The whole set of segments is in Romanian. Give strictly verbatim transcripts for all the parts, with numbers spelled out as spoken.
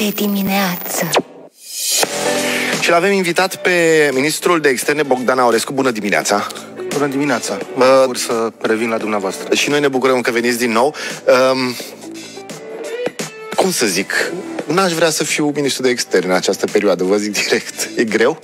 de dimineață. Și l-avem invitat pe ministrul de externe Bogdan Aurescu. Bună dimineața! Bună dimineața! Mă bucur să revin la dumneavoastră. Și noi ne bucurăm că veniți din nou. Um, cum să zic? N-aș vrea să fiu ministru de externe în această perioadă, vă zic direct. E greu?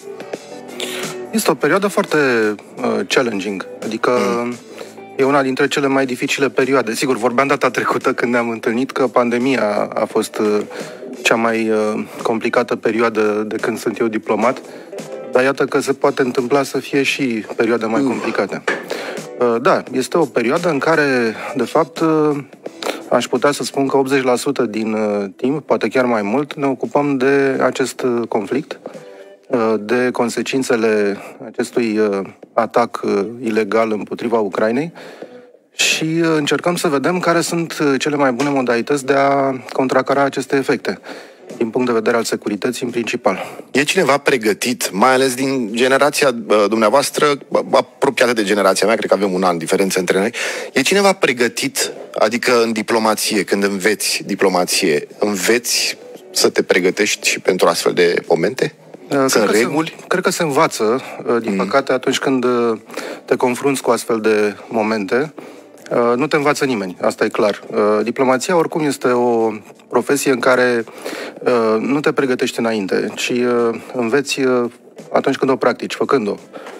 Este o perioadă foarte uh, challenging. Adică mm. e una dintre cele mai dificile perioade. Sigur, vorbeam data trecută când ne-am întâlnit că pandemia a fost uh, cea mai uh, complicată perioadă de când sunt eu diplomat. Dar iată că se poate întâmpla să fie și perioade mai mm. complicate. Uh, da, este o perioadă în care, de fapt, uh, aș putea să spun că optzeci la sută din uh, timp, poate chiar mai mult, ne ocupăm de acest uh, conflict, uh, de consecințele acestui uh, atac uh, ilegal împotriva Ucrainei și uh, încercăm să vedem care sunt uh, cele mai bune modalități de a contracara aceste efecte, din punct de vedere al securității în principal. E cineva pregătit, mai ales din generația uh, dumneavoastră, apropiată de generația mea, cred că avem un an diferență între noi, e cineva pregătit, adică în diplomație, când înveți diplomație, înveți să te pregătești și pentru astfel de momente? Uh, Sunt cred reguli? Se, cred că se învață, uh, din mm. păcate, atunci când uh, te confrunți cu astfel de momente. Uh, nu te învață nimeni, asta e clar. Uh, diplomația oricum este o profesie în care uh, nu te pregătești înainte, ci uh, înveți uh, atunci când o practici, făcând-o.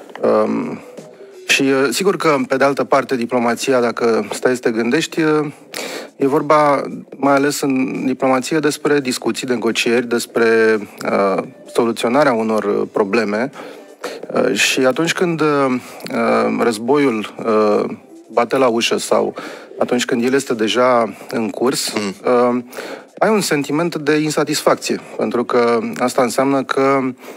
Uh, și uh, sigur că, pe de altă parte, diplomația, dacă stai să te gândești, uh, e vorba, mai ales în diplomație, despre discuții, negocieri, despre uh, soluționarea unor probleme. Uh, și atunci când uh, războiul uh, bate la ușă sau atunci când el este deja în curs, mm. uh, ai un sentiment de insatisfacție, pentru că asta înseamnă că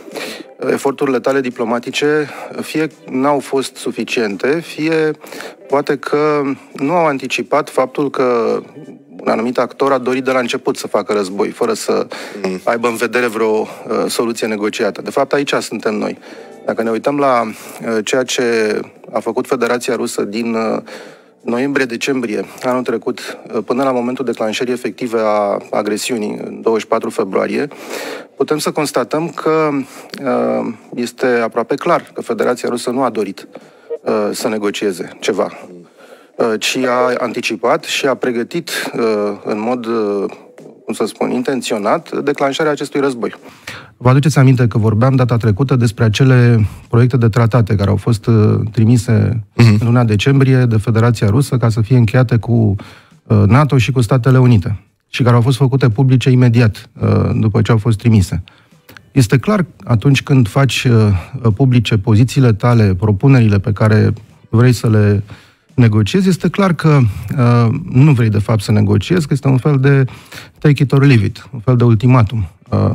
eforturile tale diplomatice fie n-au fost suficiente, fie poate că nu au anticipat faptul că un anumit actor a dorit de la început să facă război, fără să mm. aibă în vedere vreo uh, soluție negociată. De fapt, aici suntem noi. Dacă ne uităm la uh, ceea ce a făcut Federația Rusă din uh, noiembrie-decembrie anul trecut, uh, până la momentul declanșării efective a agresiunii, în douăzeci și patru februarie, putem să constatăm că uh, este aproape clar că Federația Rusă nu a dorit uh, să negocieze ceva, uh, ci a anticipat și a pregătit uh, în mod, uh, cum să spun, intenționat, declanșarea acestui război. Vă aduceți aminte că vorbeam data trecută despre acele proiecte de tratate care au fost uh, trimise uh-huh. în luna decembrie de Federația Rusă ca să fie încheiate cu uh, NATO și cu Statele Unite și care au fost făcute publice imediat uh, după ce au fost trimise. Este clar, atunci când faci uh, publice pozițiile tale, propunerile pe care vrei să le negociezi, este clar că uh, nu vrei de fapt să negociezi, că este un fel de take it or leave it, un fel de ultimatum. Uh,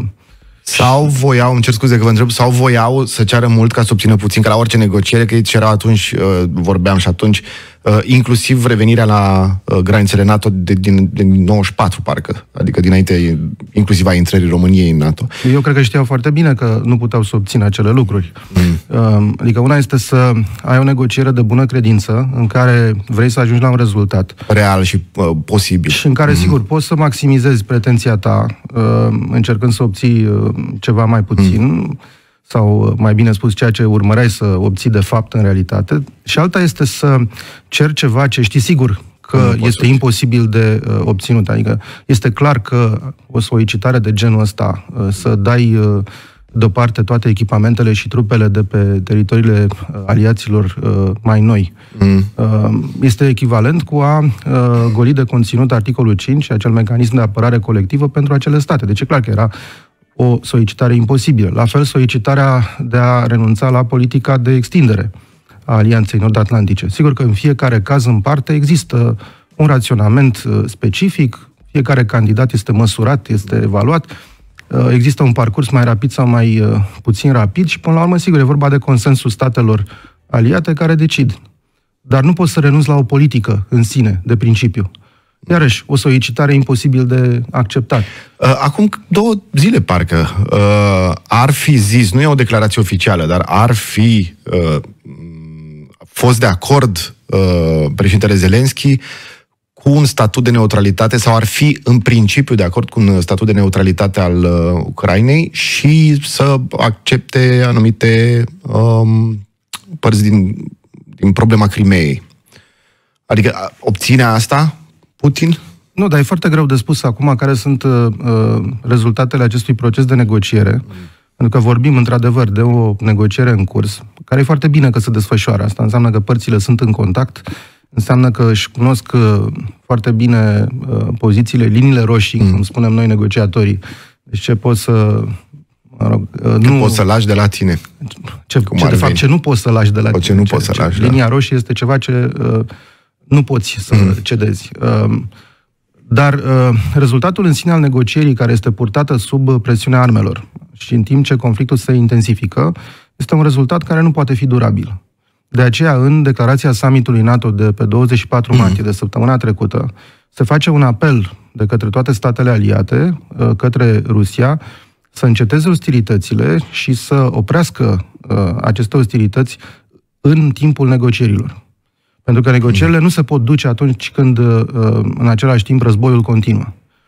Sau voiau, îmi cer scuze că vă întreb, sau voiau să ceară mult ca să obțină puțin, ca la orice negociere, că era atunci, uh, vorbeam și atunci, uh, inclusiv revenirea la uh, granițele NATO de, din, din nouăzeci și patru, parcă, adică dinainte, inclusiv a intrării României în NATO. Eu cred că știau foarte bine că nu puteau să obțină acele lucruri. Mm. Uh, adică una este să ai o negociere de bună credință, în care vrei să ajungi la un rezultat. Real și uh, posibil. Și în care, mm. sigur, poți să maximizezi pretenția ta, uh, încercând să obții uh, ceva mai puțin, mm. sau, mai bine spus, ceea ce urmăreai să obții de fapt în realitate. Și alta este să ceri ceva ce știi sigur că nu este imposibil de uh, obținut. Adică este clar că o solicitare de genul ăsta, uh, să dai uh, deoparte toate echipamentele și trupele de pe teritoriile uh, aliaților uh, mai noi, mm. uh, este echivalent cu a uh, goli de conținut articolul cinci, acel mecanism de apărare colectivă pentru acele state. Deci e clar că era o solicitare imposibilă. La fel, solicitarea de a renunța la politica de extindere a Alianței Nord-Atlantice. Sigur că în fiecare caz în parte există un raționament specific, fiecare candidat este măsurat, este evaluat, există un parcurs mai rapid sau mai puțin rapid și, până la urmă, sigur, e vorba de consensul statelor aliate care decid. Dar nu poți să renunți la o politică în sine, de principiu. Iarăși, o solicitare imposibil de acceptat. Acum două zile, parcă, ar fi zis, nu e o declarație oficială, dar ar fi fost de acord președintele Zelenski cu un statut de neutralitate sau ar fi în principiu de acord cu un statut de neutralitate al uh, Ucrainei și să accepte anumite um, părți din, din problema Crimeei. Adică obține asta Putin? Nu, dar e foarte greu de spus acum care sunt uh, rezultatele acestui proces de negociere. Mm. Pentru că vorbim într-adevăr de o negociere în curs, care e foarte bine că se desfășoară. Asta înseamnă că părțile sunt în contact, înseamnă că își cunosc foarte bine uh, pozițiile, liniile roșii, mm. cum spunem noi negociatorii. Deci ce poți să... Mă rog, uh, nu poți să lași de la tine. Ce, ce de fapt, ce nu poți să lași de la tine. Ce nu poți să lași, linia da. roșie este ceva ce uh, nu poți să mm. cedezi. Uh, dar uh, rezultatul în sine al negocierii, care este purtată sub presiunea armelor, și în timp ce conflictul se intensifică, este un rezultat care nu poate fi durabil. De aceea, în declarația summitului NATO de pe douăzeci și patru martie, de săptămâna trecută, se face un apel de către toate statele aliate, către Rusia, să înceteze ostilitățile și să oprească aceste ostilități în timpul negocierilor. Pentru că negocierile nu se pot duce atunci când, în același timp, războiul continuă.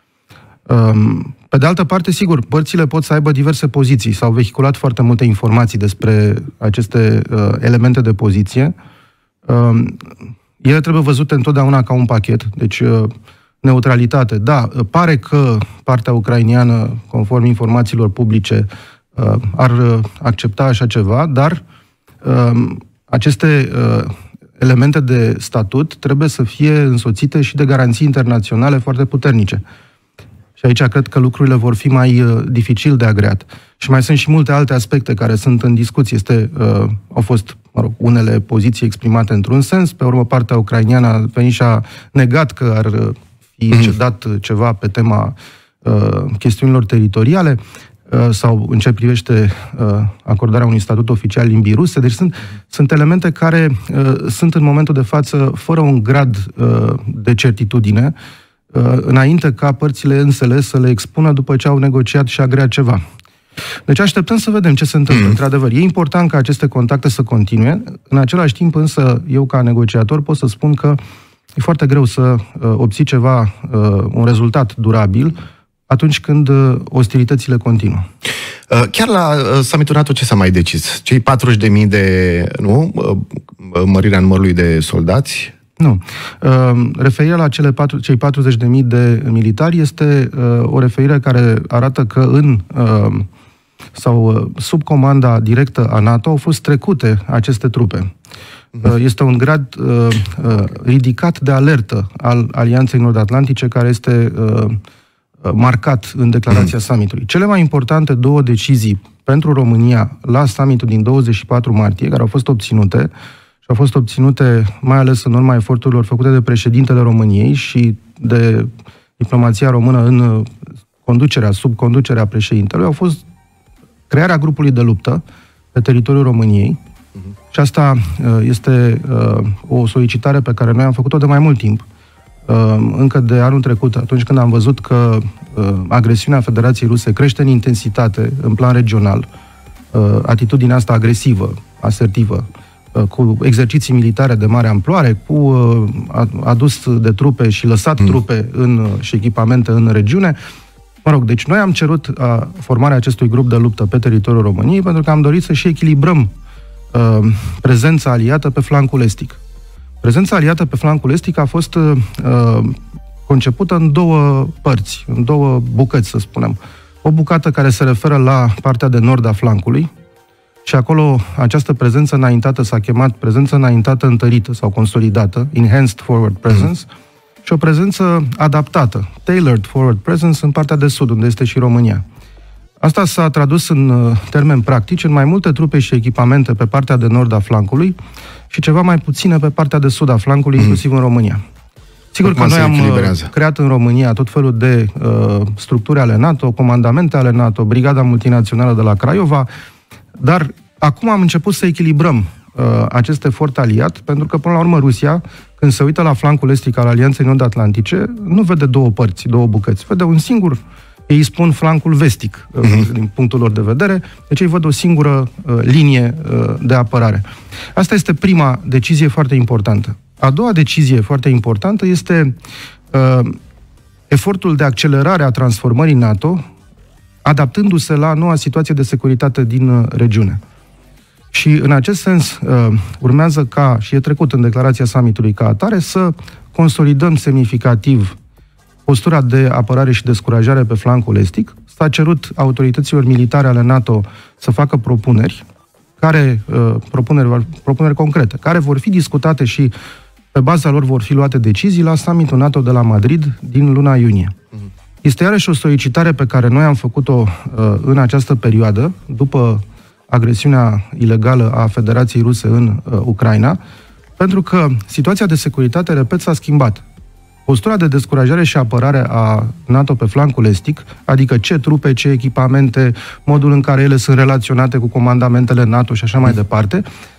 Pe de altă parte, sigur, părțile pot să aibă diverse poziții. S-au vehiculat foarte multe informații despre aceste uh, elemente de poziție. Uh, ele trebuie văzute întotdeauna ca un pachet. Deci, uh, neutralitate. Da, pare că partea ucrainiană, conform informațiilor publice, uh, ar accepta așa ceva, dar uh, aceste uh, elemente de statut trebuie să fie însoțite și de garanții internaționale foarte puternice. Și aici cred că lucrurile vor fi mai uh, dificil de agreat. Și mai sunt și multe alte aspecte care sunt în discuție. Este, uh, au fost, mă rog, unele poziții exprimate într-un sens, pe urmă partea ucraineană a venit și a negat că ar fi cedat ceva pe tema uh, chestiunilor teritoriale uh, sau în ce privește uh, acordarea unui statut oficial limbii ruse. Deci sunt, sunt elemente care uh, sunt în momentul de față fără un grad uh, de certitudine, înainte ca părțile însele să le expună după ce au negociat și agreat ceva. Deci așteptăm să vedem ce se întâmplă. Mm. Într-adevăr, e important ca aceste contacte să continue. În același timp, însă, eu ca negociator pot să spun că e foarte greu să uh, obții ceva, uh, un rezultat durabil, atunci când uh, ostilitățile continuă. Uh, chiar la uh, summitul NATO ce s-a mai decis? Cei patruzeci de mii de, nu, uh, mărirea numărului de soldați? Nu. Referirea la cele patru, cei patruzeci de mii de militari este o referire care arată că în sau sub comanda directă a NATO au fost trecute aceste trupe. Este un grad ridicat de alertă al Alianței Nord-Atlantice care este marcat în declarația summitului. Cele mai importante două decizii pentru România la summitul din douăzeci și patru martie, care au fost obținute, și au fost obținute mai ales în urma eforturilor făcute de președintele României și de diplomația română în conducerea, sub conducerea președintelui, au fost crearea grupului de luptă pe teritoriul României. Uh-huh. Și asta este o solicitare pe care noi am făcut-o de mai mult timp. Încă de anul trecut, atunci când am văzut că agresiunea Federației Ruse crește în intensitate în plan regional, atitudinea asta agresivă, asertivă, cu exerciții militare de mare amploare, cu adus de trupe și lăsat mm. trupe în, și echipamente în regiune. Mă rog, deci noi am cerut a, formarea acestui grup de luptă pe teritoriul României pentru că am dorit să și echilibrăm a, prezența aliată pe flancul estic. Prezența aliată pe flancul estic a fost a, concepută în două părți, în două bucăți, să spunem. O bucată care se referă la partea de nord a flancului, și acolo această prezență înaintată s-a chemat prezență înaintată întărită sau consolidată, Enhanced Forward Presence, mm. și o prezență adaptată, Tailored Forward Presence, în partea de sud, unde este și România. Asta s-a tradus în termeni practici în mai multe trupe și echipamente pe partea de nord a flancului și ceva mai puține pe partea de sud a flancului, mm. inclusiv în România. Sigur că noi am creat în România tot felul de uh, structuri ale NATO, comandamente ale NATO, Brigada Multinațională de la Craiova, dar acum am început să echilibrăm uh, acest efort aliat, pentru că, până la urmă, Rusia, când se uită la flancul estic al Alianței Nord-Atlantice, nu vede două părți, două bucăți, vede un singur, ei spun flancul vestic, uh, uh-huh. din punctul lor de vedere, deci ei văd o singură uh, linie uh, de apărare. Asta este prima decizie foarte importantă. A doua decizie foarte importantă este uh, efortul de accelerare a transformării NATO, adaptându-se la noua situație de securitate din uh, regiune. Și în acest sens uh, urmează ca, și e trecut în declarația summitului ca atare, să consolidăm semnificativ postura de apărare și descurajare pe flancul estic. S-a cerut autorităților militare ale NATO să facă propuneri, care, uh, propuneri, propuneri concrete, care vor fi discutate și pe baza lor vor fi luate decizii la summitul NATO de la Madrid din luna iunie. Este iarăși o solicitare pe care noi am făcut-o uh, în această perioadă, după agresiunea ilegală a Federației Ruse în uh, Ucraina, pentru că situația de securitate, repet, s-a schimbat. Postura de descurajare și apărare a NATO pe flancul estic, adică ce trupe, ce echipamente, modul în care ele sunt relaționate cu comandamentele NATO și așa mai departe,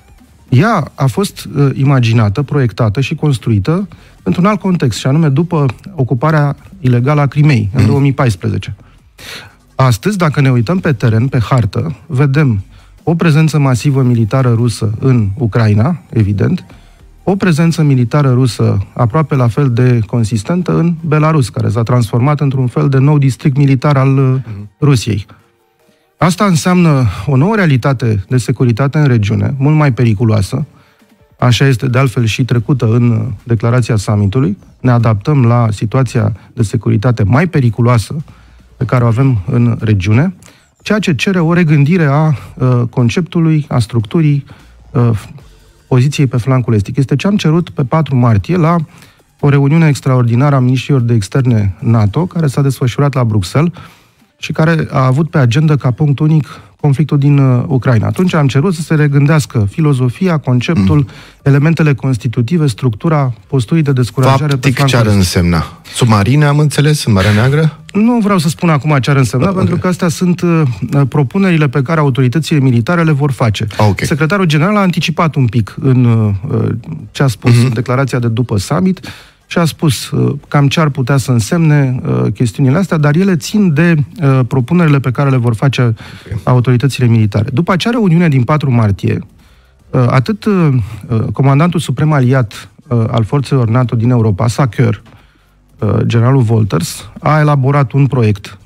ea a fost uh, imaginată, proiectată și construită într-un alt context, și anume după ocuparea ilegală a Crimei, în două mii paisprezece. Astăzi, dacă ne uităm pe teren, pe hartă, vedem o prezență masivă militară rusă în Ucraina, evident, o prezență militară rusă aproape la fel de consistentă în Belarus, care s-a transformat într-un fel de nou district militar al uh, Rusiei. Asta înseamnă o nouă realitate de securitate în regiune, mult mai periculoasă. Așa este de altfel și trecută în declarația summitului. Ne adaptăm la situația de securitate mai periculoasă pe care o avem în regiune, ceea ce cere o regândire a uh, conceptului, a structurii uh, poziției pe flancul estic. Este ce am cerut pe patru martie la o reuniune extraordinară a miniștrilor de externe NATO, care s-a desfășurat la Bruxelles și care a avut pe agenda ca punct unic conflictul din uh, Ucraina. Atunci am cerut să se regândească filozofia, conceptul, mm. elementele constitutive, structura posturii de descurajare Faptic, pe flancul ce ar însemna? Submarine, am înțeles, în Marea Neagră? Nu vreau să spun acum ce ar însemna, okay. pentru că astea sunt uh, propunerile pe care autoritățile militare le vor face. Okay. Secretarul General a anticipat un pic în uh, ce a spus mm-hmm. în declarația de după summit și a spus uh, cam ce ar putea să însemne uh, chestiunile astea, dar ele țin de uh, propunerile pe care le vor face okay. autoritățile militare. După acea reuniune din patru martie, uh, atât uh, comandantul suprem aliat uh, al forțelor NATO din Europa, Sacœur, uh, generalul Wolters, a elaborat un proiect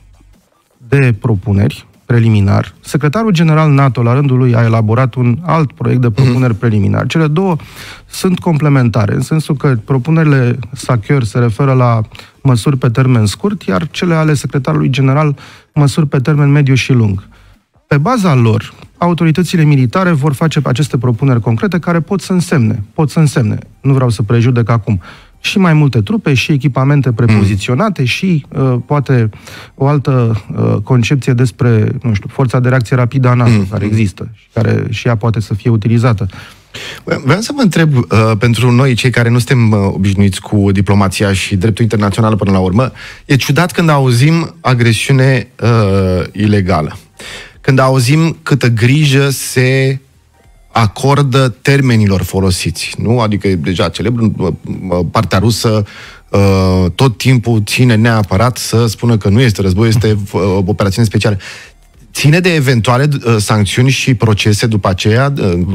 de propuneri preliminar. Secretarul general NATO, la rândul lui, a elaborat un alt proiect de propuneri mm-hmm. preliminar. Cele două sunt complementare, în sensul că propunerile Sacœur se referă la măsuri pe termen scurt, iar cele ale secretarului general măsuri pe termen mediu și lung. Pe baza lor, autoritățile militare vor face aceste propuneri concrete care pot să însemne, pot să însemne, nu vreau să prejudec acum, și mai multe trupe, și echipamente prepoziționate, mm. și uh, poate o altă uh, concepție despre, nu știu, forța de reacție rapidă a NATO, mm. care există și care și ea poate să fie utilizată. Vreau să vă întreb, uh, pentru noi, cei care nu suntem uh, obișnuiți cu diplomația și dreptul internațional până la urmă, e ciudat când auzim agresiune uh, ilegală. Când auzim câtă grijă se acordă termenilor folosiți, nu? Adică deja celebru, partea rusă tot timpul ține neapărat să spună că nu este război, este operațiune specială. Ține de eventuale sancțiuni și procese după aceea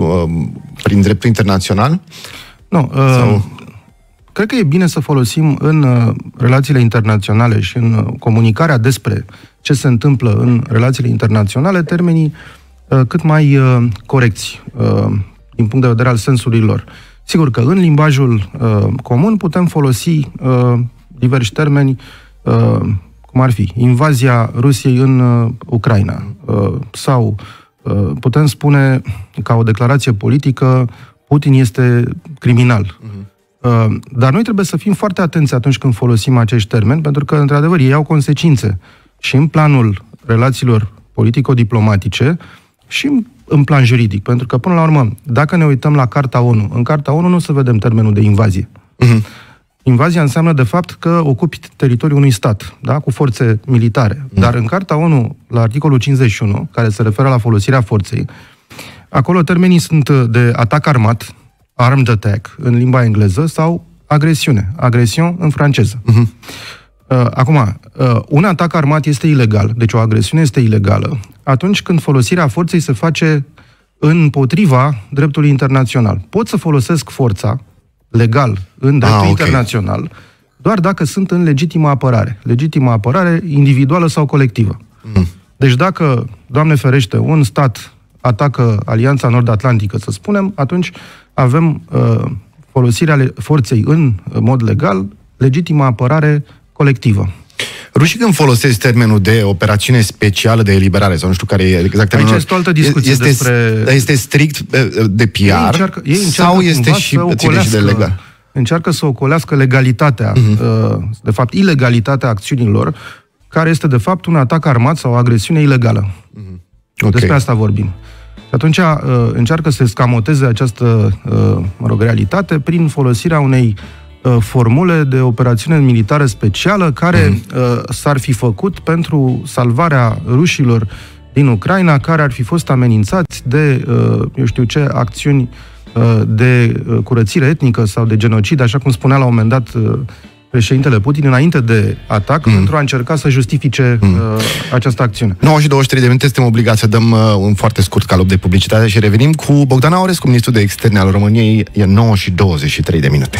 prin dreptul internațional? Nu. Sau... Cred că e bine să folosim în relațiile internaționale și în comunicarea despre ce se întâmplă în relațiile internaționale termenii cât mai uh, corecți uh, din punct de vedere al sensului lor. Sigur că în limbajul uh, comun putem folosi uh, diversi termeni, uh, cum ar fi invazia Rusiei în uh, Ucraina, uh, sau uh, putem spune ca o declarație politică Putin este criminal. Uh-huh. Uh, dar noi trebuie să fim foarte atenți atunci când folosim acești termeni, pentru că, într-adevăr, ei au consecințe și în planul relațiilor politico-diplomatice și în plan juridic. Pentru că, până la urmă, dacă ne uităm la Carta ONU, în Carta ONU nu o să vedem termenul de invazie. Uh-huh. Invazia înseamnă, de fapt, că ocupi teritoriul unui stat, da? Cu forțe militare. Uh-huh. Dar în Carta ONU, la articolul cincizeci și unu, care se referă la folosirea forței, acolo termenii sunt de atac armat, armed attack, în limba engleză, sau agresiune, agresion în franceză. Uh-huh. Acum, un atac armat este ilegal, deci o agresiune este ilegală, atunci când folosirea forței se face împotriva dreptului internațional. Pot să folosesc forța, legal în dreptul ah, okay. internațional, doar dacă sunt în legitimă apărare. Legitimă apărare individuală sau colectivă. Mm. Deci dacă, Doamne ferește, un stat atacă Alianța Nord-Atlantică, să spunem, atunci avem uh, folosirea forței în mod legal, legitimă apărare colectivă. Rușii când folosesc termenul de operațiune specială de eliberare, sau nu știu care e exact termenul... Aici este o altă discuție este, despre... Este strict de P R ei încearcă, ei sau este și, ține și de legal? Încearcă să ocolească legalitatea, uh-huh. de fapt ilegalitatea acțiunilor, care este de fapt un atac armat sau o agresiune ilegală. Uh-huh. Okay. Despre asta vorbim. Și atunci uh, încearcă să escamoteze această uh, mă rog, realitate prin folosirea unei uh, formule de operațiune militară specială care uh-huh. uh, s-ar fi făcut pentru salvarea rușilor din Ucraina, care ar fi fost amenințați de, uh, eu știu ce, acțiuni uh, de uh, curățire etnică sau de genocid, așa cum spunea la un moment dat uh, președintele Putin, înainte de atac, mm. pentru a încerca să justifice mm. uh, această acțiune. nouă și douăzeci și trei de minute, suntem obligați să dăm uh, un foarte scurt calop de publicitate și revenim cu Bogdan Aurescu, ministrul de externe al României. E nouă și douăzeci și trei de minute.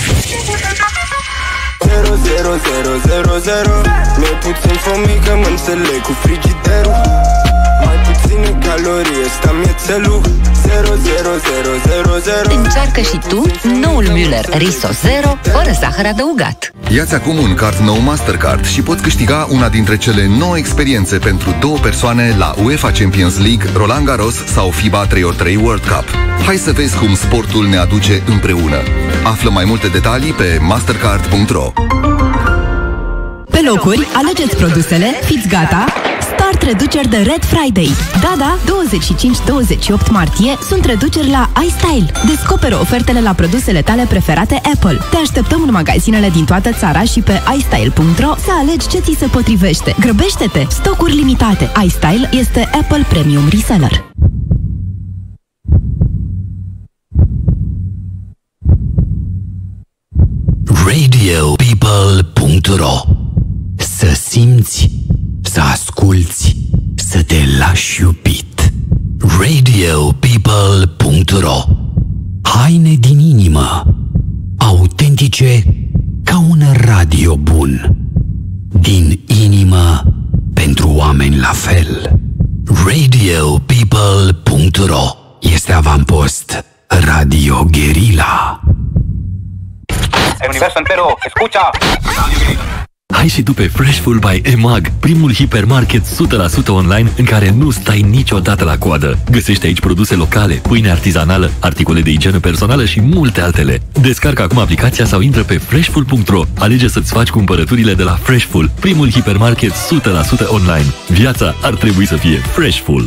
zero zero zero zero zero Mai puțin fomică, mă înțeleg cu frigiderul. Mai puține calorii, ăsta mi-e țelul. zero zero zero zero zero Încearcă și tu noul Müller Riso Zero fără zahăr adăugat. Ia-ți acum un card nou Mastercard și poți câștiga una dintre cele nouă experiențe pentru două persoane la UEFA Champions League, Roland Garros sau FIBA trei pe trei World Cup. Hai să vezi cum sportul ne aduce împreună. Află mai multe detalii pe mastercard punct ro. Pe locuri, alegeți produsele, fiți gata, start reduceri de Red Friday. Da, da, douăzeci și cinci douăzeci și opt martie sunt reduceri la iStyle. Descoperă ofertele la produsele tale preferate Apple. Te așteptăm în magazinele din toată țara și pe i style punct ro să alegi ce ți se potrivește. Grăbește-te! Stocuri limitate. iStyle este Apple Premium Reseller. radio people punct ro. Să simți, să asculți, să te lași iubit. radio people punct ro. Haine din inimă, autentice ca un radio bun. Din inimă pentru oameni la fel. radio people punct ro este avampost Radio Guerilla. Universo entero, escucha! Hai și tu pe Freshful by E M A G, primul hipermarket o sută la sută online în care nu stai niciodată la coadă. Găsești aici produse locale, pâine artizanală, articole de igienă personală și multe altele. Descarcă acum aplicația sau intră pe freshful punct ro. Alege să-ți faci cumpărăturile de la Freshful, primul hipermarket o sută la sută online. Viața ar trebui să fie Freshful.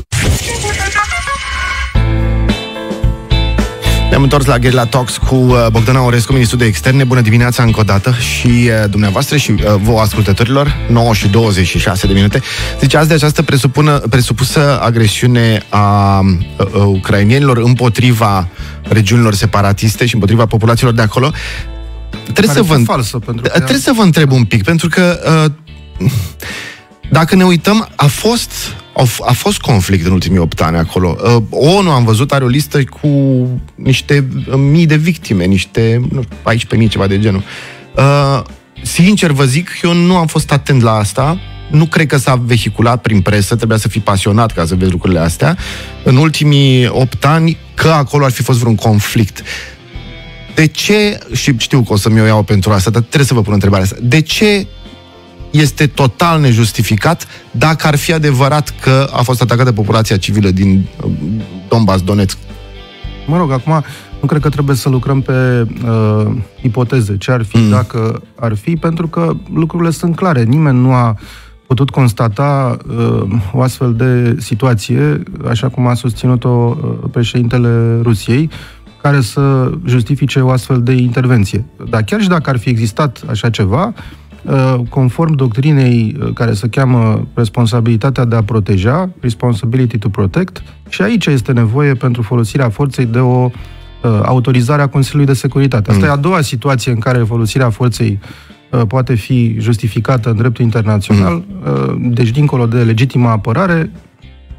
Ne-am întors la Guerilla Talks cu Bogdan Aurescu, ministrul de externe. Bună dimineața încă o dată și dumneavoastră și vouă ascultătorilor. nouă și douăzeci și șase de minute. Zice, azi de această presupună, presupusă agresiune a, a, a ucrainienilor împotriva regiunilor separatiste și împotriva populațiilor de acolo. Trebuie să vă, falsă, pentru că trebuie să vă întreb un pic, pentru că uh, dacă ne uităm, a fost, a fost conflict în ultimii opt ani acolo. ONU, am văzut, are o listă cu niște mii de victime, niște, nu știu, paisprezece mii, ceva de genul. Sincer vă zic, eu nu am fost atent la asta. Nu cred că s-a vehiculat prin presă, trebuia să fii pasionat ca să vezi lucrurile astea. În ultimii opt ani, că acolo ar fi fost vreun conflict. De ce, și știu că o să-mi o iau pentru asta, dar trebuie să vă pun întrebarea asta. De ce este total nejustificat dacă ar fi adevărat că a fost atacată populația civilă din Donbass, Donetsk? Mă rog, acum nu cred că trebuie să lucrăm pe uh, ipoteze, ce ar fi mm. dacă ar fi, pentru că lucrurile sunt clare. Nimeni nu a putut constata uh, o astfel de situație, așa cum a susținut-o uh, președintele Rusiei, care să justifice o astfel de intervenție. Dar chiar și dacă ar fi existat așa ceva, conform doctrinei care se cheamă responsabilitatea de a proteja, responsibility to protect, și aici este nevoie pentru folosirea forței de o autorizare a Consiliului de Securitate. Asta mm. e a doua situație în care folosirea forței poate fi justificată în dreptul internațional, mm. deci dincolo de legitimă apărare,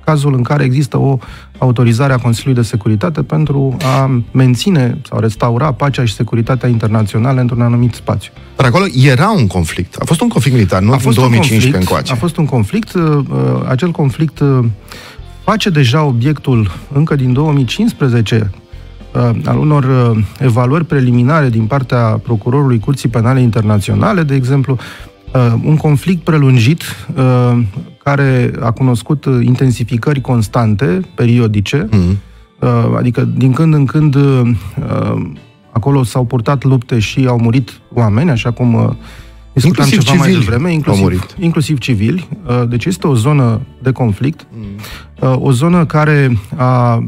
cazul în care există o autorizare a Consiliului de Securitate pentru a menține sau restaura pacea și securitatea internațională într-un anumit spațiu. Dar acolo era un conflict. A fost un conflict militar, nu în două mii cincisprezece încoace. A fost un conflict. Acel conflict face deja obiectul încă din două mii cincisprezece al unor evaluări preliminare din partea procurorului Curții Penale Internaționale, de exemplu, un conflict prelungit care a cunoscut intensificări constante, periodice, mm. adică din când în când acolo s-au purtat lupte și au murit oameni, așa cum discutam inclusiv ceva civili, mai devreme, inclusiv, inclusiv civili. Deci este o zonă de conflict, mm. o zonă care a,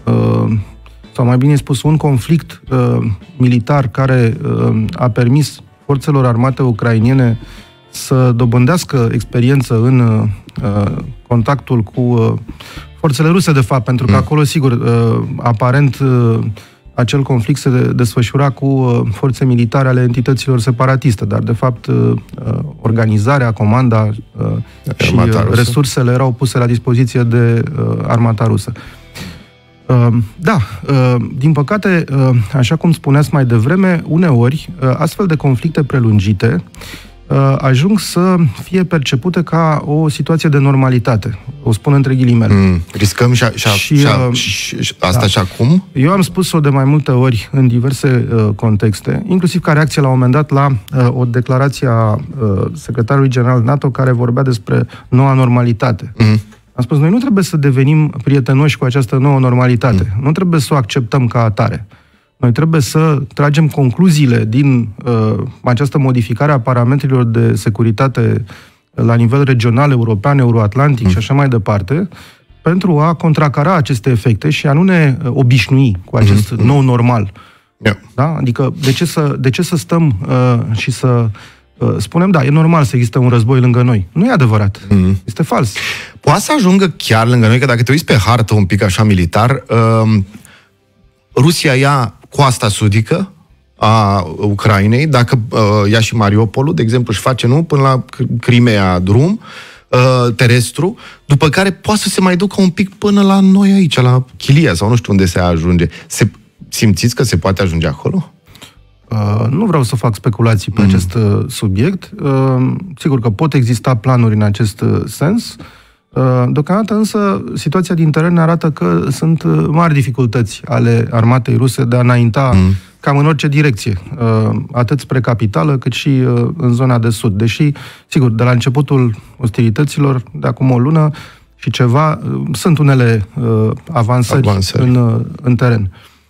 sau mai bine spus, un conflict militar care a permis forțelor armate ucrainene să dobândească experiență în uh, contactul cu uh, forțele ruse, de fapt, pentru că mm. acolo, sigur, uh, aparent, uh, acel conflict se de- desfășura cu uh, forțe militare ale entităților separatiste, dar, de fapt, uh, organizarea, comanda uh, și uh, resursele erau puse la dispoziție de uh, armata rusă. Uh, da, uh, din păcate, uh, așa cum spuneați mai devreme, uneori, uh, astfel de conflicte prelungite ajung să fie percepute ca o situație de normalitate. O spun între ghilimele. Mm, riscăm și, a, și, a, și, și, a, și, și asta da. Și acum? Eu am spus-o de mai multe ori în diverse uh, contexte, inclusiv ca reacție la un moment dat la uh, o declarație a uh, secretarului general NATO care vorbea despre noua normalitate. Mm. Am spus, noi nu trebuie să devenim prietenoși cu această nouă normalitate. Mm. Nu trebuie să o acceptăm ca atare. Noi trebuie să tragem concluziile din uh, această modificare a parametrilor de securitate la nivel regional, european, euroatlantic mm. și așa mai departe, pentru a contracara aceste efecte și a nu ne obișnui cu acest mm. nou normal. Yeah. Da? Adică, de ce să, de ce să stăm uh, și să uh, spunem, da, e normal să existe un război lângă noi? Nu e adevărat. Mm. Este fals. Poate să ajungă chiar lângă noi, că dacă te uiți pe hartă un pic așa militar, uh, Rusia ia coasta sudică a Ucrainei, dacă uh, ia și Mariupolul, de exemplu, își face, nu, până la Crimea drum uh, terestru, după care poate să se mai ducă un pic până la noi aici, la Chilia, sau nu știu unde se ajunge. Se, simțiți că se poate ajunge acolo? Uh, nu vreau să fac speculații pe mm. acest uh, subiect. Uh, sigur că pot exista planuri în acest uh, sens. Deocamdată însă situația din teren ne arată că sunt mari dificultăți ale armatei ruse de a înainta mm. cam în orice direcție, atât spre capitală cât și în zona de sud. Deși, sigur, de la începutul ostilităților, de acum o lună și ceva, sunt unele avansări, avansări. În, în teren.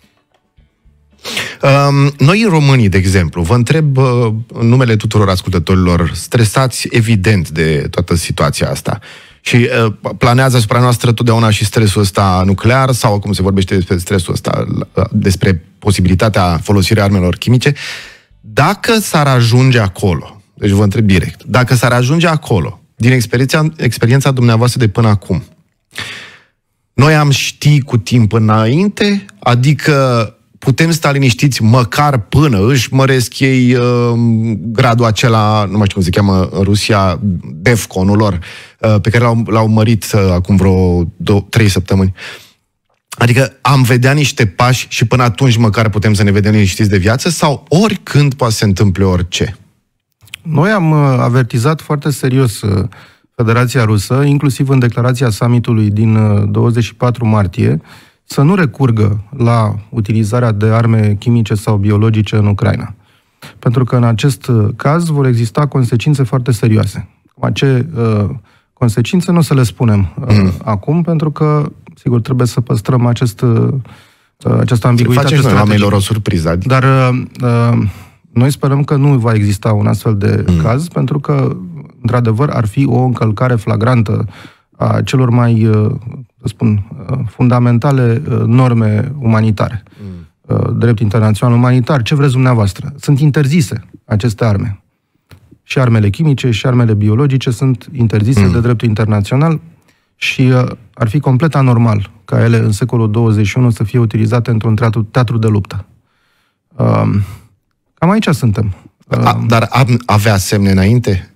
Noi românii, de exemplu, vă întreb în numele tuturor ascultătorilor, stresați evident de toată situația asta. Și uh, planează asupra noastră totdeauna și stresul ăsta nuclear, sau acum se vorbește despre stresul ăsta, despre posibilitatea folosirii armelor chimice. Dacă s-ar ajunge acolo, deci vă întreb direct, dacă s-ar ajunge acolo, din experiența, experiența dumneavoastră de până acum, noi am ști cu timp înainte, adică putem sta liniștiți măcar până își măresc ei uh, gradul acela, nu mai știu cum se cheamă în Rusia, DEFCON-ul lor, uh, pe care l-au, l-au mărit uh, acum vreo două, trei săptămâni. Adică am vedea niște pași și până atunci măcar putem să ne vedem liniștiți de viață, sau oricând poate să se întâmple orice? Noi am uh, avertizat foarte serios uh, Federația Rusă, inclusiv în declarația summitului din uh, douăzeci și patru martie, să nu recurgă la utilizarea de arme chimice sau biologice în Ucraina. Pentru că în acest caz vor exista consecințe foarte serioase. Ce uh, consecințe nu o să le spunem uh, mm. acum, pentru că, sigur, trebuie să păstrăm acest, uh, această ambiguitate strategică. Faceți oamenilor o surpriză. Dar uh, uh, noi sperăm că nu va exista un astfel de mm. caz, pentru că, într-adevăr, ar fi o încălcare flagrantă a celor mai, să spun, fundamentale norme umanitare. Mm. Drept internațional umanitar. Ce vreți dumneavoastră? Sunt interzise aceste arme. Și armele chimice, și armele biologice sunt interzise mm. de dreptul internațional și ar fi complet anormal ca ele în secolul douăzeci și unu să fie utilizate într-un teatru, teatru de luptă. Cam aici suntem. A, dar avea semne înainte?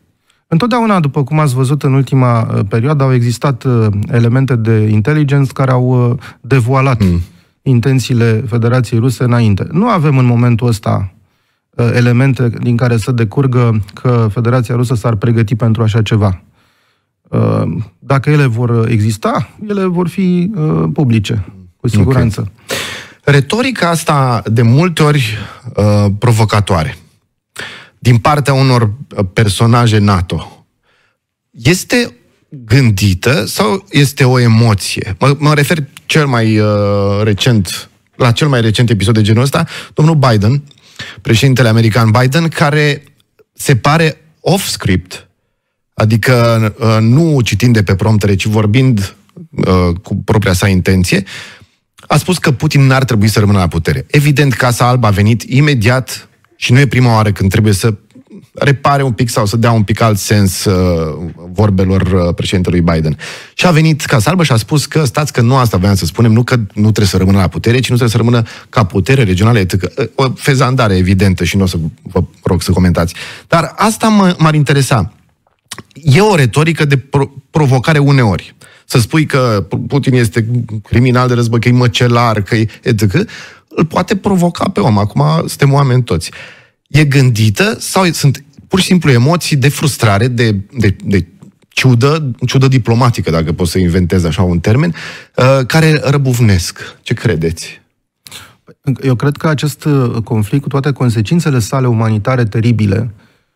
Întotdeauna, după cum ați văzut în ultima perioadă, au existat elemente de intelligence care au devoalat mm. intențiile Federației Ruse înainte. Nu avem în momentul ăsta elemente din care să decurgă că Federația Rusă s-ar pregăti pentru așa ceva. Dacă ele vor exista, ele vor fi publice, cu siguranță. Okay. Retorica asta de multe ori uh, provocatoare din partea unor personaje NATO este gândită sau este o emoție? Mă, mă refer cel mai uh, recent, la cel mai recent episod de genul ăsta, domnul Biden, președintele american Biden, care se pare off-script, adică uh, nu citind de pe promptere, ci vorbind uh, cu propria sa intenție, a spus că Putin n-ar trebui să rămână la putere. Evident, Casa Albă a venit imediat și nu e prima oară când trebuie să repare un pic sau să dea un pic alt sens uh, vorbelor uh, președintelui Biden. Și a venit Casa Albă și a spus că, stați că nu asta voiam să spunem, nu că nu trebuie să rămână la putere, ci nu trebuie să rămână ca putere regională, et cetera. O fezandare evidentă și nu o să vă rog să comentați. Dar asta m-ar interesa. E o retorică de pro- provocare uneori. Să spui că Putin este criminal de război, că e măcelar, că e et cetera, îl poate provoca pe om. Acum suntem oameni toți. E gândită sau sunt pur și simplu emoții de frustrare, de, de, de ciudă, ciudă diplomatică, dacă pot să inventez așa un termen, care răbufnesc? Ce credeți? Eu cred că acest conflict, cu toate consecințele sale umanitare teribile,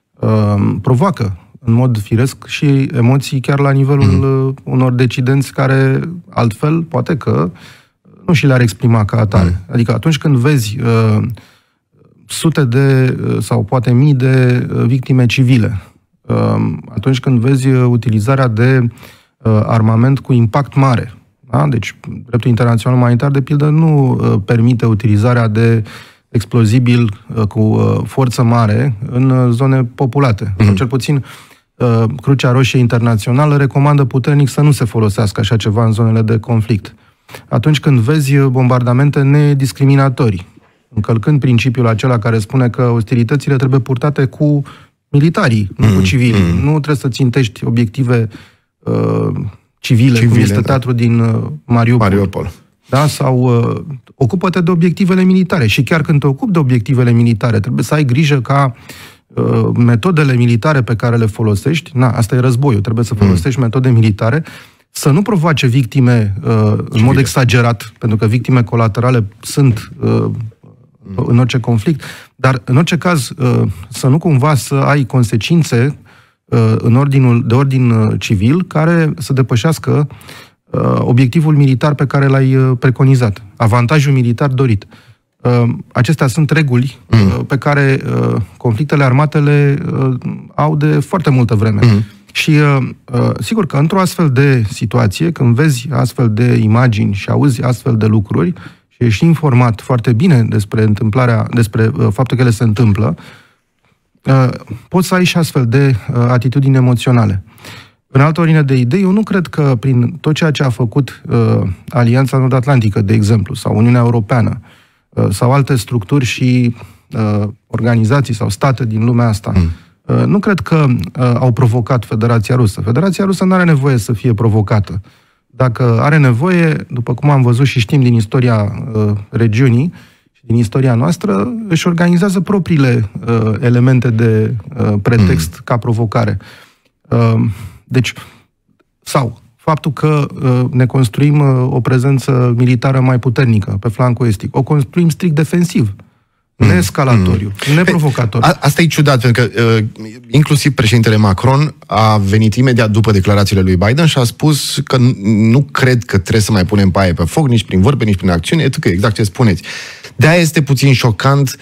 provoacă în mod firesc și emoții chiar la nivelul mm. unor decidenți care altfel poate că nu și le-ar exprima ca atare. Mm. Adică atunci când vezi uh, sute de sau poate mii de victime civile, uh, atunci când vezi utilizarea de uh, armament cu impact mare, da? Deci dreptul internațional umanitar, de pildă, nu uh, permite utilizarea de explozibil uh, cu uh, forță mare în uh, zone populate. Mm. Sau cel puțin Crucea Roșie Internațională recomandă puternic să nu se folosească așa ceva în zonele de conflict. Atunci când vezi bombardamente nediscriminatorii, încălcând principiul acela care spune că ostilitățile trebuie purtate cu militarii, nu mm, cu civili. Mm. Nu trebuie să țintești obiective uh, civile, civile, cum este da. teatrul din uh, Mariupol. Mariupol. Da? Sau uh, ocupă-te de obiectivele militare. Și chiar când te ocupi de obiectivele militare, trebuie să ai grijă ca metodele militare pe care le folosești, na, asta e războiul, trebuie să folosești mm. metode militare, să nu provoace victime uh, în mod exagerat, pentru că victime colaterale sunt uh, mm. în orice conflict, dar în orice caz uh, să nu cumva să ai consecințe uh, în ordinul, de ordin uh, civil care să depășească uh, obiectivul militar pe care l-ai uh, preconizat, avantajul militar dorit. Acestea sunt reguli mm. pe care conflictele armate le au de foarte multă vreme. Mm. Și sigur că într-o astfel de situație, când vezi astfel de imagini și auzi astfel de lucruri și ești informat foarte bine despre întâmplarea, despre faptul că ele se întâmplă, poți să ai și astfel de atitudini emoționale. În altă ordine de idei, eu nu cred că prin tot ceea ce a făcut Alianța Nord-Atlantică, de exemplu, sau Uniunea Europeană, sau alte structuri și uh, organizații sau state din lumea asta, mm. uh, nu cred că uh, au provocat Federația Rusă. Federația Rusă nu are nevoie să fie provocată. Dacă are nevoie, după cum am văzut și știm din istoria uh, regiunii și din istoria noastră, își organizează propriile uh, elemente de uh, pretext mm. ca provocare. Uh, deci, sau... faptul că uh, ne construim uh, o prezență militară mai puternică pe flancul estic. O construim strict defensiv, mm. neescalatoriu, mm. neprovocatoriu. A, asta e ciudat, pentru că uh, inclusiv președintele Macron a venit imediat după declarațiile lui Biden și a spus că nu cred că trebuie să mai punem paie pe foc, nici prin vorbe, nici prin acțiune, et cetera. Exact ce spuneți. De-aia este puțin șocant.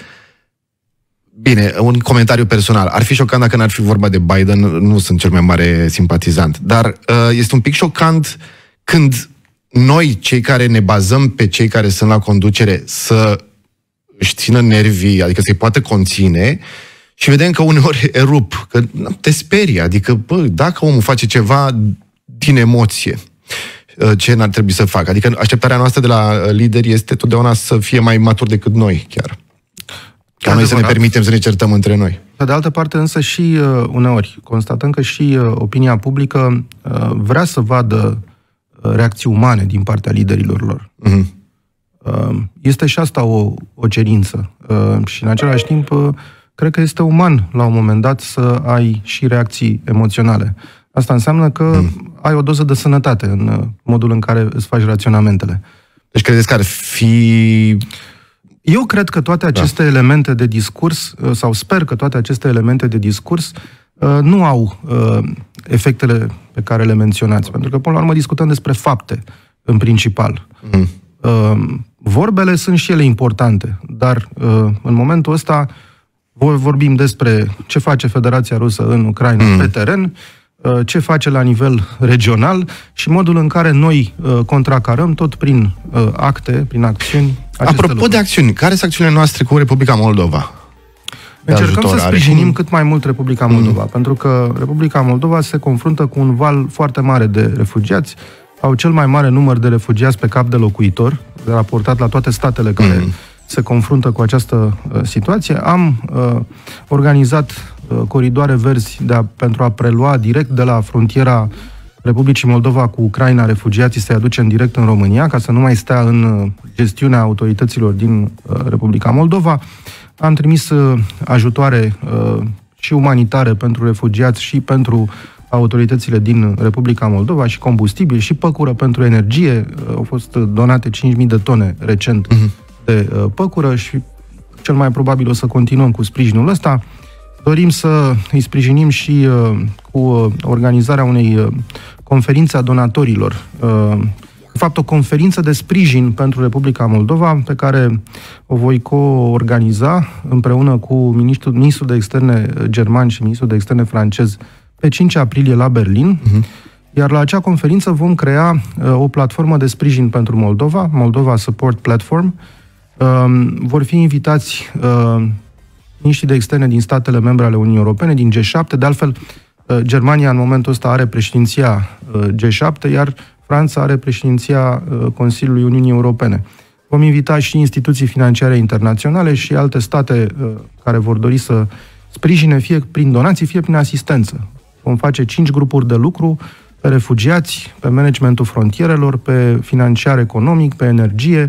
Bine, un comentariu personal. Ar fi șocant dacă n-ar fi vorba de Biden, nu sunt cel mai mare simpatizant. Dar uh, este un pic șocant când noi, cei care ne bazăm pe cei care sunt la conducere, să își țină nervii, adică să-i poată conține, și vedem că uneori erup, că te sperie. Adică, bă, dacă omul face ceva din emoție, ce n-ar trebui să facă? Adică așteptarea noastră de la lideri este totdeauna să fie mai matur decât noi, chiar. Ca noi să ne permitem să ne certăm între noi. Pe de altă parte, însă, și uh, uneori constatăm că și uh, opinia publică uh, vrea să vadă uh, reacții umane din partea liderilor lor. Uh-huh. Uh, este și asta o, o cerință. Uh, și în același timp, uh, cred că este uman, la un moment dat, să ai și reacții emoționale. Asta înseamnă că uh-huh. ai o doză de sănătate în uh, modul în care îți faci raționamentele. Deci credeți că ar fi... Eu cred că toate aceste da. elemente de discurs, sau sper că toate aceste elemente de discurs nu au efectele pe care le menționați. Pentru că, până la urmă, discutăm despre fapte, în principal. Mm. Vorbele sunt și ele importante, dar în momentul ăsta vorbim despre ce face Federația Rusă în Ucraina mm. pe teren, ce face la nivel regional și modul în care noi uh, contracarăm tot prin uh, acte, prin acțiuni. Apropo lucruri. de acțiuni, care sunt acțiunile noastre cu Republica Moldova? Încercăm să sprijinim are... cât mai mult Republica Moldova, mm. pentru că Republica Moldova se confruntă cu un val foarte mare de refugiați, au cel mai mare număr de refugiați pe cap de locuitor, raportat la toate statele care mm. se confruntă cu această uh, situație. Am uh, organizat coridoare verzi de a, pentru a prelua direct de la frontiera Republicii Moldova cu Ucraina refugiații, să-i aducem direct în România, ca să nu mai stea în gestiunea autorităților din uh, Republica Moldova. Am trimis uh, ajutoare uh, și umanitare pentru refugiați și pentru autoritățile din Republica Moldova și combustibil și păcură pentru energie. Uh, au fost donate cinci mii de tone recent uh-huh. de uh, păcură și cel mai probabil o să continuăm cu sprijinul ăsta. Dorim să îi sprijinim și uh, cu uh, organizarea unei uh, conferințe a donatorilor. Uh, de fapt, o conferință de sprijin pentru Republica Moldova, pe care o voi co-organiza împreună cu ministrul, ministrul de externe german și ministrul de externe francez pe cinci aprilie la Berlin. Uh-huh. Iar la acea conferință vom crea uh, o platformă de sprijin pentru Moldova, Moldova Support Platform. Uh, vor fi invitați uh, miniștrii de externe din statele membre ale Uniunii Europene, din G șapte. De altfel, Germania în momentul ăsta are președinția G șapte, iar Franța are președinția Consiliului Uniunii Europene. Vom invita și instituții financiare internaționale și alte state care vor dori să sprijine fie prin donații, fie prin asistență. Vom face cinci grupuri de lucru pe refugiați, pe managementul frontierelor, pe financiar economic, pe energie,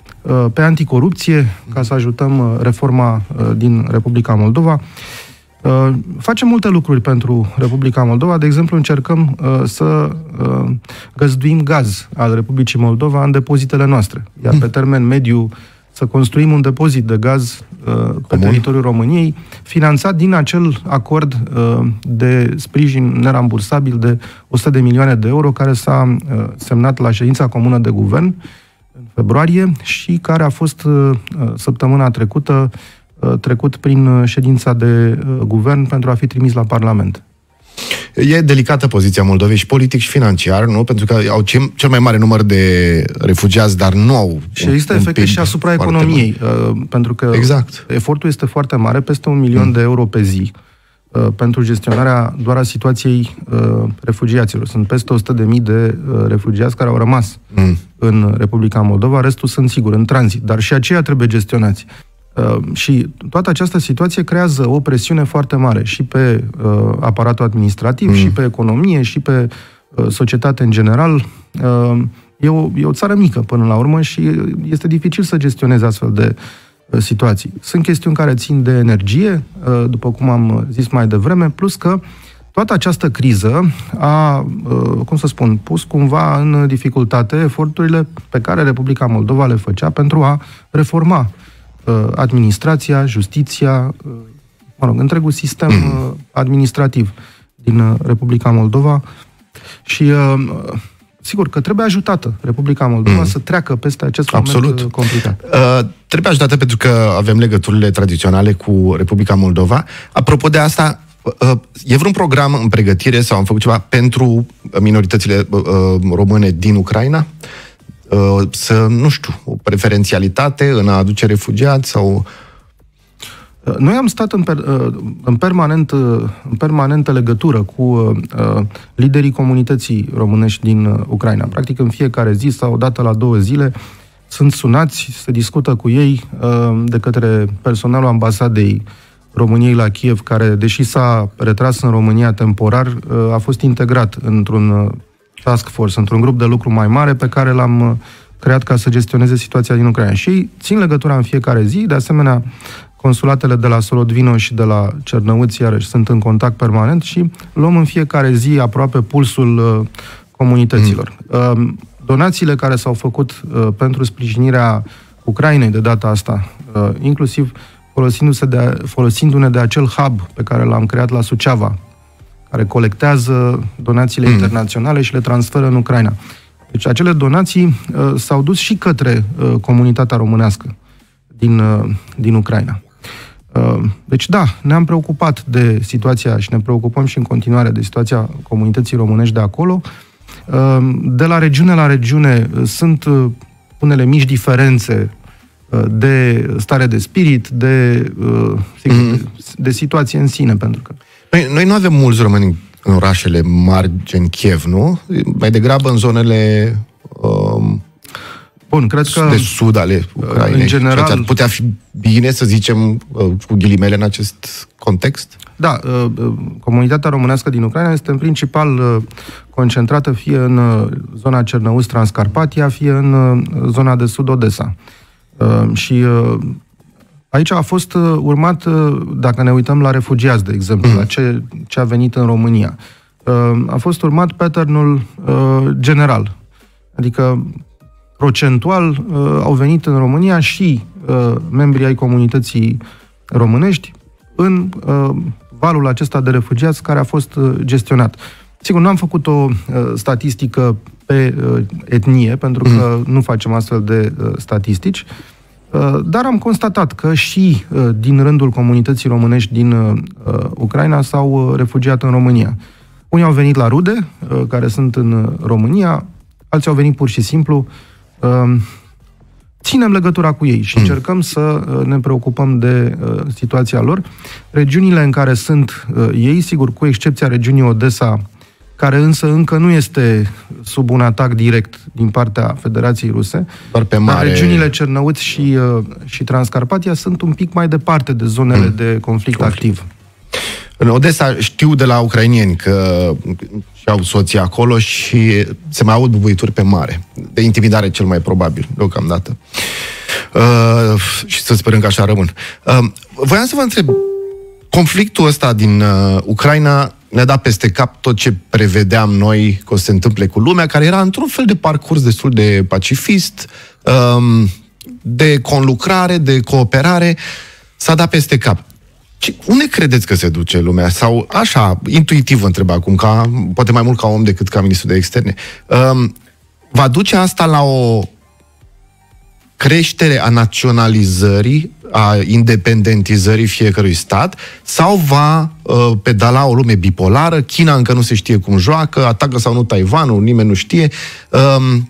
pe anticorupție, ca să ajutăm reforma din Republica Moldova. Facem multe lucruri pentru Republica Moldova. De exemplu, încercăm să găzduim gaz al Republicii Moldova în depozitele noastre. Iar pe termen mediu să construim un depozit de gaz pe teritoriul României, finanțat din acel acord de sprijin nerambursabil de o sută de milioane de euro, care s-a semnat la ședința comună de guvern în februarie și care a fost săptămâna trecută trecut prin ședința de guvern pentru a fi trimis la Parlament. E delicată poziția Moldovei și politic și financiar, nu? Pentru că au cel mai mare număr de refugiați, dar nu au... Și există efecte și asupra economiei, mare. Pentru că exact. Efortul este foarte mare, peste un milion mm. de euro pe zi, pentru gestionarea doar a situației refugiaților. Sunt peste o sută de mii de refugiați care au rămas mm. în Republica Moldova, restul sunt, sigur, în tranzit, dar și aceia trebuie gestionați. Uh, și toată această situație creează o presiune foarte mare și pe uh, aparatul administrativ, mm. și pe economie, și pe uh, societate în general. Uh, e, o, e o țară mică până la urmă și este dificil să gestionezi astfel de uh, situații. Sunt chestiuni care țin de energie, uh, după cum am zis mai devreme, plus că toată această criză a, uh, cum să spun, pus cumva în dificultate eforturile pe care Republica Moldova le făcea pentru a reforma administrația, justiția, mă rog, întregul sistem administrativ din Republica Moldova și sigur că trebuie ajutată Republica Moldova mm. să treacă peste acest Absolut. moment complicat. Uh, trebuie ajutată pentru că avem legăturile tradiționale cu Republica Moldova. Apropo de asta, uh, e vreun program în pregătire sau am făcut ceva pentru minoritățile uh, române din Ucraina? Să, nu știu, o preferențialitate în a aduce refugiați sau... Noi am stat în, per, în, permanent, în permanentă legătură cu uh, liderii comunității românești din Ucraina. Practic în fiecare zi sau o dată la două zile sunt sunați, se discută cu ei de către personalul ambasadei României la Kiev, care, deși s-a retras în România temporar, a fost integrat într-un task force, într-un grup de lucru mai mare pe care l-am creat ca să gestioneze situația din Ucraina. Și ei țin legătura în fiecare zi, de asemenea, consulatele de la Solodvino și de la Cernăuți, iarăși, sunt în contact permanent și luăm în fiecare zi aproape pulsul uh, comunităților. Mm. Uh, donațiile care s-au făcut uh, pentru sprijinirea Ucrainei de data asta, uh, inclusiv folosindu-se de, folosindu-ne de acel hub pe care l-am creat la Suceava, care colectează donațiile mm. internaționale și le transferă în Ucraina. Deci acele donații uh, s-au dus și către uh, comunitatea românească din, uh, din Ucraina. Uh, deci da, ne-am preocupat de situația și ne preocupăm și în continuare de situația comunității românești de acolo. Uh, de la regiune la regiune uh, sunt uh, unele mici diferențe uh, de stare de spirit, de, uh, sigur, mm. de, de situație în sine, pentru că... Noi, noi nu avem mulți români în orașele mari, gen Kiev, nu? Mai degrabă în zonele um, Bun, cred că de sud ale Ucrainei. În general, ar putea fi bine, să zicem, cu ghilimele în acest context? Da, comunitatea românească din Ucraina este în principal concentrată fie în zona Cernăuți-Transcarpatia, fie în zona de sud Odessa. Și aici a fost urmat, dacă ne uităm la refugiați, de exemplu, mm. la ce, ce a venit în România, a fost urmat patternul general. Adică, procentual, au venit în România și membrii ai comunității românești în valul acesta de refugiați care a fost gestionat. Sigur, nu am făcut o statistică pe etnie, pentru că mm. nu facem astfel de statistici, dar am constatat că și din rândul comunității românești din Ucraina s-au refugiat în România. Unii au venit la rude, care sunt în România, alții au venit pur și simplu. Ținem legătura cu ei și încercăm să ne preocupăm de situația lor. Regiunile în care sunt ei, sigur, cu excepția regiunii Odessa, care însă încă nu este sub un atac direct din partea Federației Ruse, doar pe mare... dar regiunile Cernăuți și, și Transcarpatia sunt un pic mai departe de zonele mm. de conflict, conflict activ. În Odessa știu de la ucrainieni că și-au soții acolo și se mai aud bubuituri pe mare. De intimidare cel mai probabil, deocamdată. Uh, și să sperăm că așa rămân. Uh, voiam să vă întreb, conflictul ăsta din uh, Ucraina ne-a dat peste cap tot ce prevedeam noi că o să se întâmple cu lumea, care era într-un fel de parcurs destul de pacifist, um, de conlucrare, de cooperare, s-a dat peste cap. Unde credeți că se duce lumea? Sau, așa, intuitiv vă întreb acum, ca, poate mai mult ca om decât ca ministru de externe, um, va duce asta la o creștere a naționalizării, a independentizării fiecărui stat, sau va uh, pedala o lume bipolară? China încă nu se știe cum joacă, atacă sau nu Taiwanul, nimeni nu știe. Um,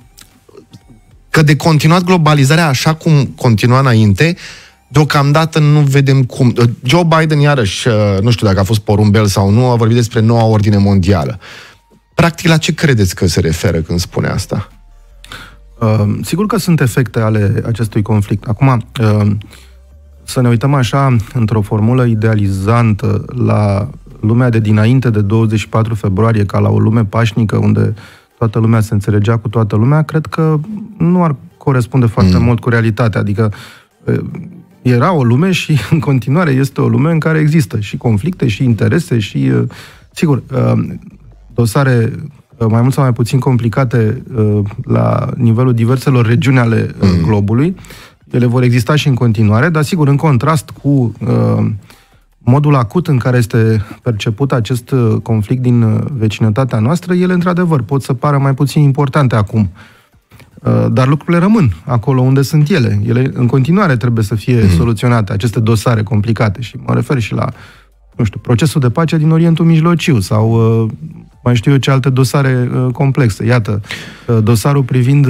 că de continuat globalizarea așa cum continua înainte, deocamdată nu vedem cum. Joe Biden, iarăși, nu știu dacă a fost porumbel sau nu, a vorbit despre noua ordine mondială. Practic, la ce credeți că se referă când spune asta? Uh, sigur că sunt efecte ale acestui conflict. Acum, uh, să ne uităm așa, într-o formulă idealizantă, la lumea de dinainte de douăzeci și patru februarie, ca la o lume pașnică, unde toată lumea se înțelegea cu toată lumea, cred că nu ar corespunde foarte mm. mult cu realitatea. Adică, uh, era o lume și în continuare este o lume în care există și conflicte, și interese, și, sigur, dosare mai mult sau mai puțin complicate la nivelul diverselor regiuni ale mm. globului. Ele vor exista și în continuare, dar, sigur, în contrast cu modul acut în care este perceput acest conflict din vecinătatea noastră, ele, într-adevăr, pot să pară mai puțin importante acum. Dar lucrurile rămân acolo unde sunt ele. Ele în continuare trebuie să fie mm. soluționate, aceste dosare complicate. Și mă refer și la, nu știu, procesul de pace din Orientul Mijlociu sau mai știu eu ce alte dosare complexe. Iată, dosarul privind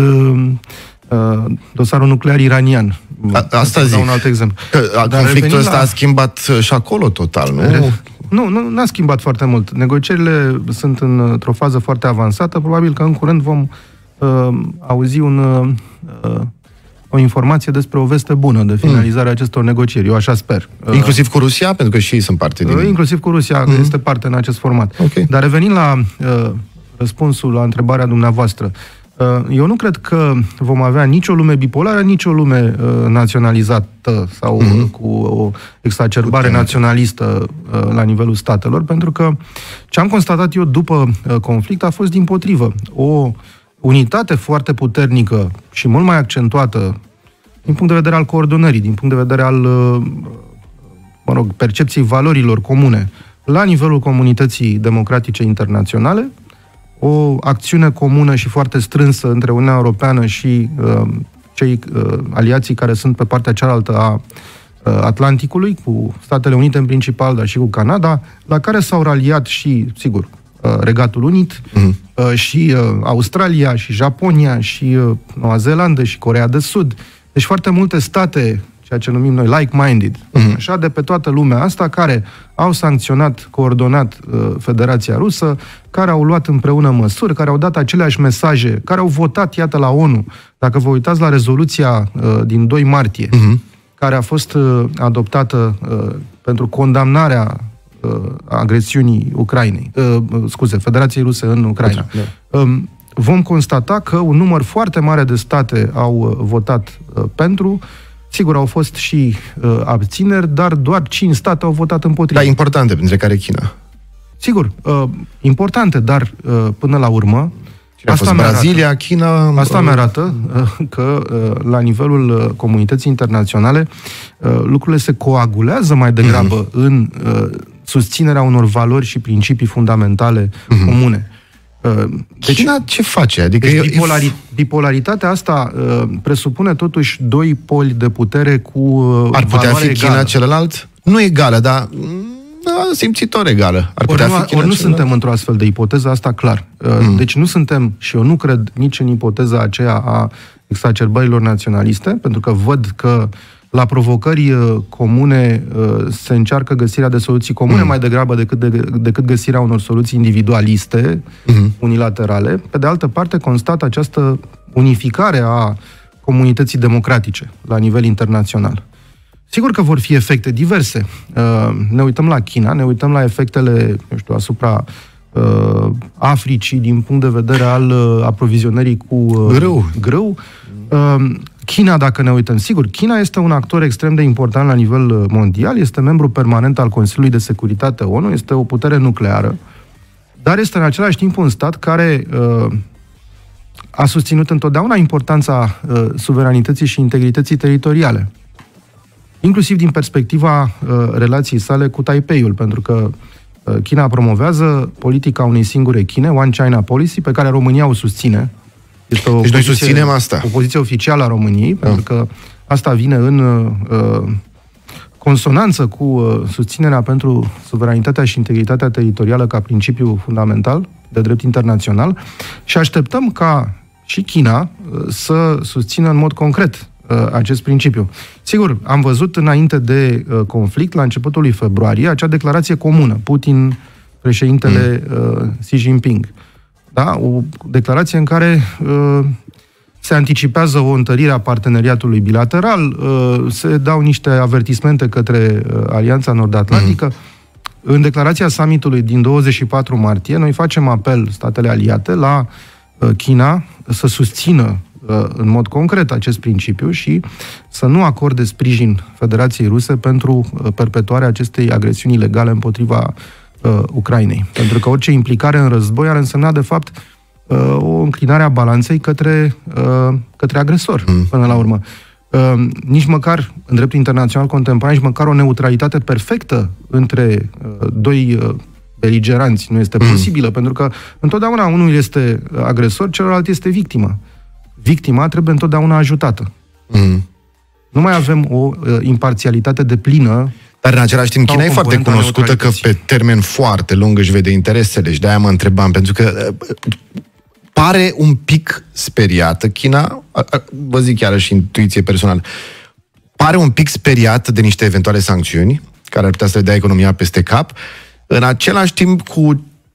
dosarul nuclear iranian. A, asta zic. Un alt exemplu. Conflictul ăsta la... a schimbat și acolo total, nu? Nu, nu n-a schimbat foarte mult. Negocierile sunt într-o fază foarte avansată. Probabil că în curând vom Uh, auzi un, uh, o informație despre o veste bună de finalizarea mm. acestor negocieri. Eu așa sper. Inclusiv cu Rusia? Pentru că și ei sunt parte din... Inclusiv cu Rusia mm. este parte în acest format. Okay. Dar revenind la uh, răspunsul la întrebarea dumneavoastră, eu nu cred că vom avea nicio lume bipolară, nicio lume uh, naționalizată sau mm-hmm. cu o exacerbare Putem. naționalistă uh, la nivelul statelor, pentru că ce am constatat eu după uh, conflict a fost dimpotrivă. O unitate foarte puternică și mult mai accentuată din punct de vedere al coordonării, din punct de vedere al uh, mă rog, percepției valorilor comune la nivelul comunității democratice internaționale, o acțiune comună și foarte strânsă între Uniunea Europeană și uh, cei uh, aliații care sunt pe partea cealaltă a uh, Atlanticului, cu Statele Unite în principal, dar și cu Canada, la care s-au raliat și, sigur, uh, Regatul Unit, uh-huh. uh, și uh, Australia, și Japonia, și uh, Noua Zeelandă, și Coreea de Sud. Deci foarte multe state, ceea ce numim noi like-minded, uh-huh. așa, de pe toată lumea asta, care au sancționat, coordonat uh, Federația Rusă, care au luat împreună măsuri, care au dat aceleași mesaje, care au votat, iată, la ONU. Dacă vă uitați la rezoluția uh, din doi martie, uh-huh. care a fost uh, adoptată uh, pentru condamnarea uh, agresiunii Ucrainei, uh, scuze, Federației Ruse în Ucraina, da. um, vom constata că un număr foarte mare de state au uh, votat uh, pentru. Sigur, au fost și uh, abțineri, dar doar cinci state au votat împotriva. Da, importante, printre care China. Sigur, uh, importante, dar uh, până la urmă... A fost Brazilia, arată, China... Asta mi arată uh, că uh, la nivelul uh, comunității internaționale uh, lucrurile se coagulează mai degrabă mm-hmm. în uh, susținerea unor valori și principii fundamentale mm-hmm. comune. Deci, China ce face? Adică deci bipolari, bipolaritatea asta uh, presupune totuși doi poli de putere cu uh, ar putea fi egală. China celălalt? Nu egală, dar da, simțitor egală. Ar putea ori nu, fi China ori nu celălalt? suntem într-o astfel de ipoteză, asta clar. Uh, mm. Deci nu suntem, și eu nu cred nici în ipoteza aceea a exacerbărilor naționaliste, pentru că văd că la provocări uh, comune uh, se încearcă găsirea de soluții comune mm. mai degrabă decât, de, decât găsirea unor soluții individualiste, mm. unilaterale. Pe de altă parte, constat această unificare a comunității democratice la nivel internațional. Sigur că vor fi efecte diverse. Uh, ne uităm la China, ne uităm la efectele, eu știu, asupra uh, Africii din punct de vedere al uh, aprovizionării cu uh, grâu. grâu. Uh, China, dacă ne uităm, sigur, China este un actor extrem de important la nivel mondial, este membru permanent al Consiliului de Securitate ONU, este o putere nucleară, dar este în același timp un stat care uh, a susținut întotdeauna importanța uh, suveranității și integrității teritoriale, inclusiv din perspectiva uh, relației sale cu Taipeiul, pentru că uh, China promovează politica unei singure Chine, One China Policy, pe care România o susține. Este o deci poziție, noi susținem asta. O poziție oficială a României, da. pentru că asta vine în uh, consonanță cu uh, susținerea pentru suveranitatea și integritatea teritorială ca principiu fundamental de drept internațional și așteptăm ca și China uh, să susțină în mod concret uh, acest principiu. Sigur, am văzut înainte de uh, conflict, la începutul lui februarie, acea declarație comună, Putin, președintele uh, Xi Jinping. Da? O declarație în care uh, se anticipează o întărire a parteneriatului bilateral, uh, se dau niște avertismente către uh, Alianța Nord-Atlantică. Mm-hmm. În declarația summitului din douăzeci și patru martie, noi facem apel, statele aliate, la uh, China să susțină uh, în mod concret acest principiu și să nu acorde sprijin Federației Ruse pentru uh, perpetuarea acestei agresiuni ilegale împotriva Uh, Ucrainei. Pentru că orice implicare în război ar însemna, de fapt, uh, o înclinare a balanței către, uh, către agresor, mm. până la urmă. Uh, nici măcar, în dreptul internațional contemporan, nici măcar o neutralitate perfectă între uh, doi uh, beligeranți nu este mm. posibilă, pentru că întotdeauna unul este agresor, celălalt este victimă. Victima trebuie întotdeauna ajutată. Mm. Nu mai avem o uh, imparțialitate deplină. Dar în același timp, China e foarte cunoscută că pe termen foarte lung își vede interesele și de-aia mă întrebam, pentru că pare un pic speriată China, vă zic chiar și intuiție personală, pare un pic speriată de niște eventuale sancțiuni care ar putea să le dea economia peste cap, în același timp cu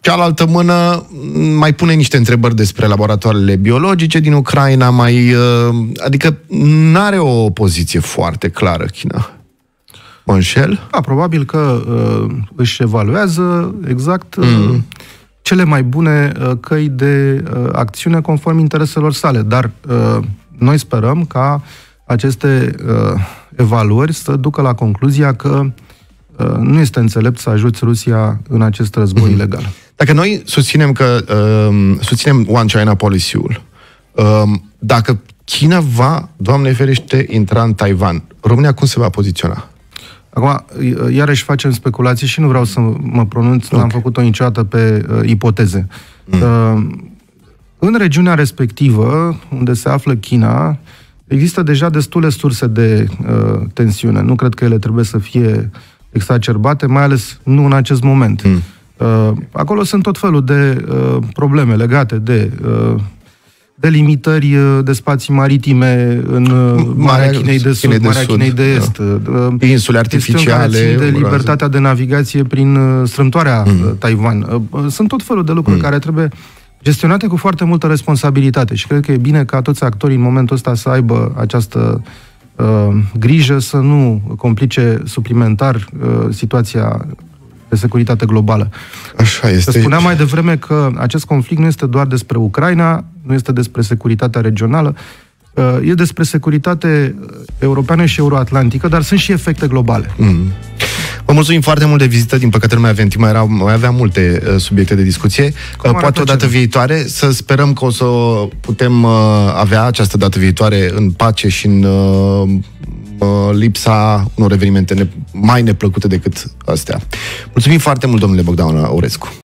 cealaltă mână mai pune niște întrebări despre laboratoarele biologice din Ucraina, mai, adică n-are o poziție foarte clară China. Mă înșel? Da, probabil că uh, își evaluează exact uh, mm. cele mai bune uh, căi de uh, acțiune conform intereselor sale, dar uh, noi sperăm ca aceste uh, evaluări să ducă la concluzia că uh, nu este înțelept să ajuți Rusia în acest război mm. ilegal. Dacă noi susținem că uh, susținem One China Policy-ul, uh, dacă China va, Doamne ferește, intra în Taiwan, România cum se va poziționa? Acum, iarăși facem speculații și nu vreau să mă pronunț, okay. n-am făcut-o niciodată pe uh, ipoteze. Mm. Uh, în regiunea respectivă, unde se află China, există deja destule surse de uh, tensiune. Nu cred că ele trebuie să fie exacerbate, mai ales nu în acest moment. Mm. Uh, acolo sunt tot felul de uh, probleme legate de uh, delimitări de spații maritime în Marea Chinei de Sud, Marea Chinei de Est, da. Insule artificiale, de libertatea de navigație prin strâmtoarea mm. Taiwan. Sunt tot felul de lucruri mm. care trebuie gestionate cu foarte multă responsabilitate și cred că e bine ca toți actorii în momentul ăsta să aibă această uh, grijă să nu complice suplimentar uh, situația de securitate globală. Așa este. Se spunea mai devreme că acest conflict nu este doar despre Ucraina, nu este despre securitatea regională, e despre securitate europeană și euroatlantică, dar sunt și efecte globale. Mm. Vă mulțumim foarte mult de vizită, din păcate nu mai avem timp, mai, erau, mai aveam multe uh, subiecte de discuție. Uh, poate o dată viitoare, să sperăm că o să putem uh, avea această dată viitoare în pace și în uh, uh, lipsa unor evenimente ne mai neplăcute decât astea. Mulțumim foarte mult, domnule Bogdan Aurescu.